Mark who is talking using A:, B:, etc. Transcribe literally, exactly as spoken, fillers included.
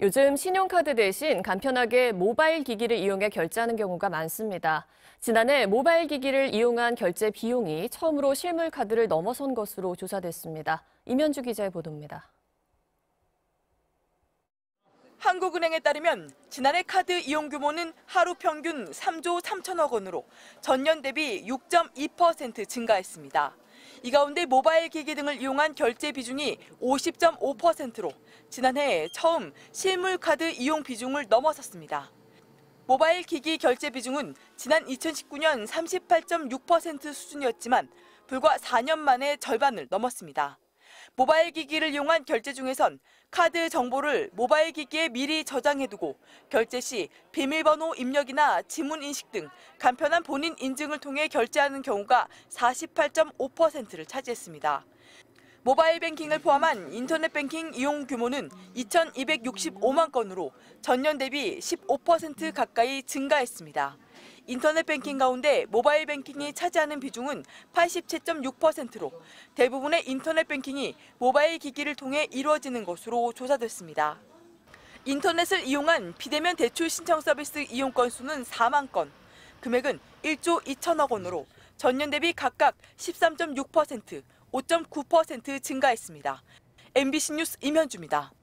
A: 요즘 신용카드 대신 간편하게 모바일 기기를 이용해 결제하는 경우가 많습니다. 지난해 모바일 기기를 이용한 결제 비용이 처음으로 실물 카드를 넘어선 것으로 조사됐습니다. 임현주 기자의 보도입니다.
B: 한국은행에 따르면 지난해 카드 이용 규모는 하루 평균 삼조 삼천억 원으로 전년 대비 육 점 이 퍼센트 증가했습니다. 이 가운데 모바일 기기 등을 이용한 결제 비중이 오십 점 오 퍼센트로 지난해 처음 실물 카드 이용 비중을 넘어섰습니다. 모바일 기기 결제 비중은 지난 이천십구 년 삼십팔 점 육 퍼센트 수준이었지만 불과 사 년 만에 절반을 넘었습니다. 모바일 기기를 이용한 결제 중에선 카드 정보를 모바일 기기에 미리 저장해두고 결제 시 비밀번호 입력이나 지문 인식 등 간편한 본인 인증을 통해 결제하는 경우가 사십팔 점 오 퍼센트를 차지했습니다. 모바일 뱅킹을 포함한 인터넷 뱅킹 이용 규모는 이천이백육십오만 건으로 전년 대비 십오 퍼센트 가까이 증가했습니다. 인터넷 뱅킹 가운데 모바일 뱅킹이 차지하는 비중은 팔십칠 점 육 퍼센트로 대부분의 인터넷 뱅킹이 모바일 기기를 통해 이루어지는 것으로 조사됐습니다. 인터넷을 이용한 비대면 대출 신청 서비스 이용 건수는 사만 건, 금액은 일조 이천억 원으로 전년 대비 각각 십삼 점 육 퍼센트, 오 점 구 퍼센트 증가했습니다. 엠비씨 뉴스 임현주입니다.